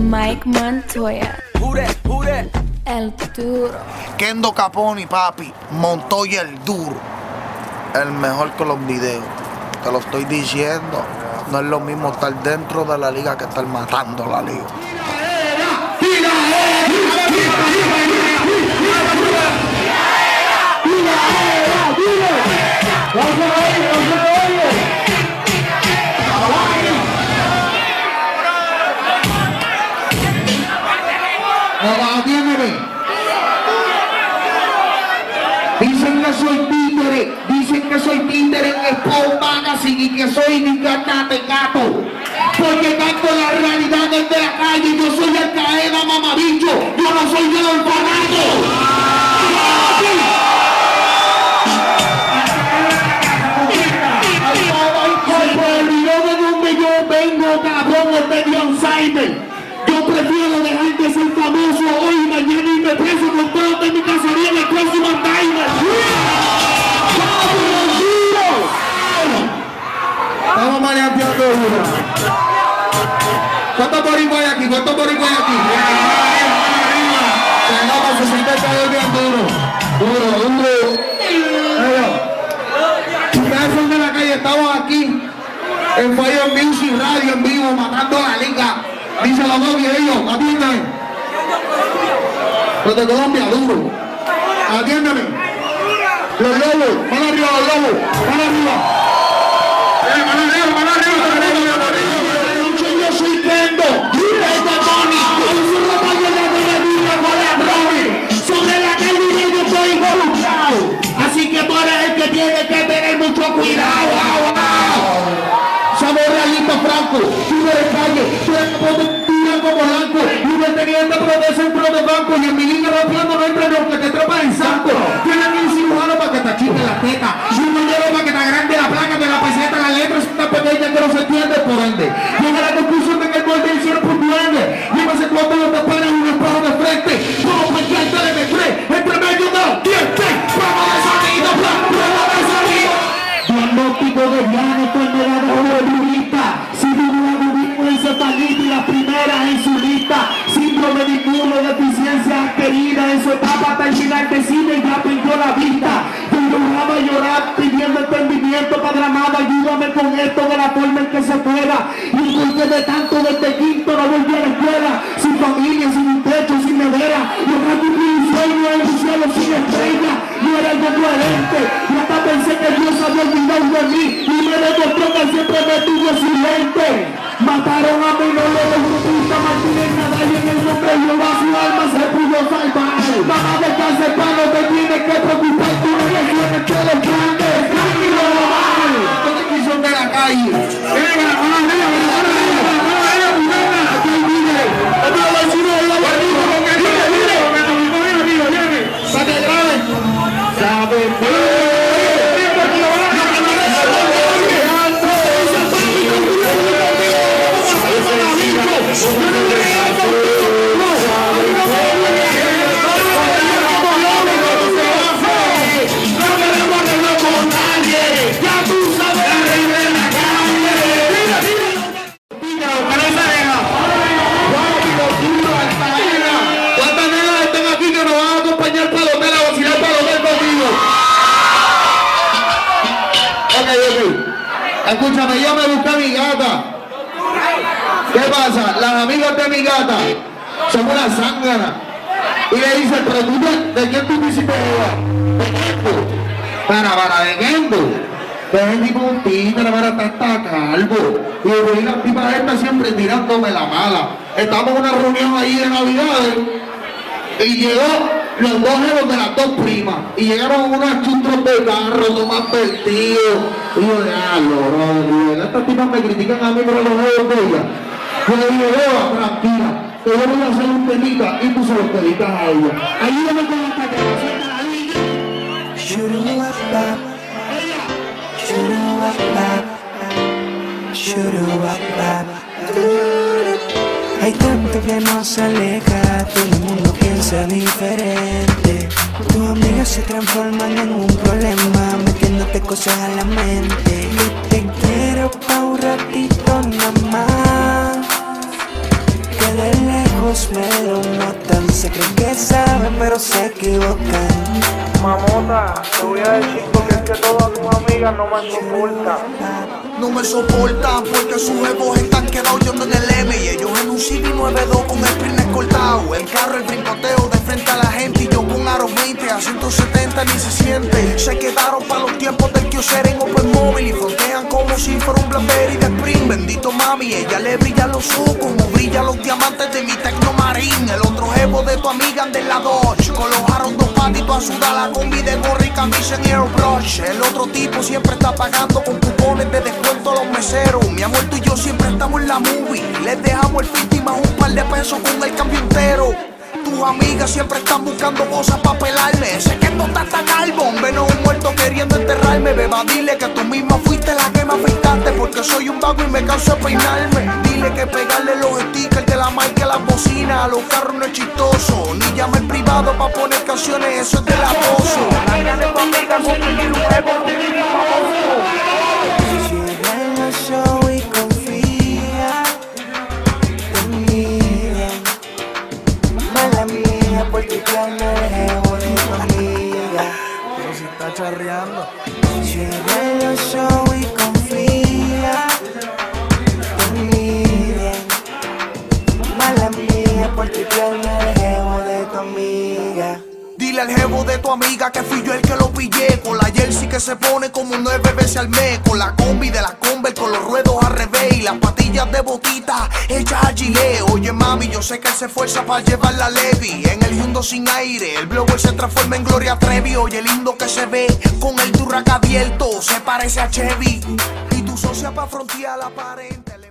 Mike Montoya. Jure. El duro. Kendo Caponi, papi. Montoya el duro. El mejor con los videos. Te lo estoy diciendo. No es lo mismo estar dentro de la liga que estar matando la liga. Dicen que soy títere en Spawn Magazine y que soy mi cantante gato. Porque canto la realidad desde la calle. Yo soy el Caeda mamabicho. Yo no soy de los orfanato. Se olvidó de donde yo vengo, cabrón, el medio Alzheimer. Yo prefiero dejar de ser famoso hoy y mañana y me preso con todo de mi cacería en el próximo timer. Estamos maleanteando uno. ¿Cuántos boricos hay aquí? Se nota, se siente el calor bien duro. Ustedes son de la calle, estamos aquí en Fire Music Radio en vivo, matando a la liga. Dice los dos ellos, atiéndame. Los de Colombia, duro. Atiéndame. Los lobos, mano arriba los lobos, mano arriba. Yo soy Kendo, sobre la calle yo estoy involucrado. Así que tú eres el que tiene que tener mucho cuidado. Somos realistas francos, tú eres calle, tú eres como blanco, y un teniente de centro de banco, y en mi línea rapeando no entra ni aunque te trepas en santo. Tienen un cirujano para que te achique la teta, y un moñero para que te agrande la placa de la peseta, las letras son tan pequeñas que no se entiende por ende. Llega la conclusión de que el gol del cielo por duende, y no sé cuánto no te paran un espejo de frente, como cualquier TLM3, entre medio de los dientes, prueba de sonido, prueba de sonido. Diagnóstico de llano, enfermedad de brujita, síndrome de budismo, encefalita y la primera en su lista, síndrome de inmunodeficiencia adquirida en su etapa terminal de cine y ya perdió la vista. Yo lloraba a llorar pidiendo entendimiento, Padre amado, ayúdame con esto de la forma en que se pueda. Y porque de tanto desde quinto no volví a la escuela, sin familia, sin un techo, sin nevera, lograr cumplir un sueño en un cielo sin estrella, no era algo coherente. Y hasta pensé que Dios había olvidado de mí y me demostró que siempre me tuvo silente. Mataron a menores de grupista Martínez Nadal y en el nombre de Jehová su alma se pudo salvar. Mamá de cáncer, no te tienes que preocupar, tú no le tienes que los grandes. ¡Tranquilo, normal! ¿Dónde quiso de la calle? ¡Venga, escúchame, yo me busqué a mi gata. ¿Qué pasa? Las amigas de mi gata son una zángana. Y le dicen, pero tú, ¿de quién tú quisiste jugar? Para, ¿de Kendo? De ese tipo un títere, para estar calvo. Y yo, las tipas estas siempre tirándome la mala. Estamos en una reunión ahí de Navidades y llegó los dos jevos de las dos primas y llegaron unos chustros de carro, no más perdidos. Y yo, bro, estas tipas me critican a mí por los jevos de ella. Yo le digo, tranquila, que yo voy a hacer un temita y tú se los dedicas a ella. Ayúdame con esta que me suelta la línea. Hay tanto que nos aleja, todo el mundo piensa diferente. Tus amigas se transforman en un problema, metiéndote cosas a la mente. Yo te quiero pa' un ratito nada más, que de lejos no me soportan. No me soportan porque sus huevos están quedados yo en el M. Y ellos en un CB92 con el sprint escoltado. El carro, el brincoteo de frente a la gente. Y yo con aro 20 a 170 ni se siente. Se quedaron para los tiempos del Kioser en Open Móvil. Y frontean como si fuera un Blackberry de Sprint. Bendito mami, ella le brilla los ojos como brillan los diamantes de mi Tecnomarín. El otro jevo de tu amiga anda en la Dodge. Con los aros dos patitos a sudar la combi de gorra y camisa en Airbrush. El otro tipo siempre está pagando con cupones de descuento a los meseros. Mi amor, tú y yo siempre estamos en la movie. Les dejamos el 50 más un par de pesos con el cambio entero. Tus amigas siempre están buscando cosas para pelarme. Sé que no estás tan calvo, menos un muerto queriendo enterrarme. Beba, dile que tú misma fuiste la que me afeitaste. Porque soy un vago y me canso de peinarme. Dile que pegarle los stickers de la marca a las bocinas a los carros no es chistoso. Ni llama el privado para poner canciones, eso es del acoso. La niña de tu amiga con un huevo. Cierra los ojos y confía en mí. Mala mía, por tu plan no dejo de tu amiga. Pero si está charreando. Cierra los ojos y confía en mí. Mala mía, por tu plan no dejo de tu amiga. Dile al jevo de tu amiga que fui yo el que lo pillé. Con la jersey que se pone como 9 veces al mes. Con la combi de la Convert con los ruedos al revés. Y las patillas de botita hechas a gilet. Oye mami, yo sé que él se esfuerza para llevar la Levi. En el Hyundai sin aire, el blower se transforma en Gloria Trevi. Oye lindo que se ve con el Durac abierto. Se parece a Chevy. Y tu socia pa' frontear aparente.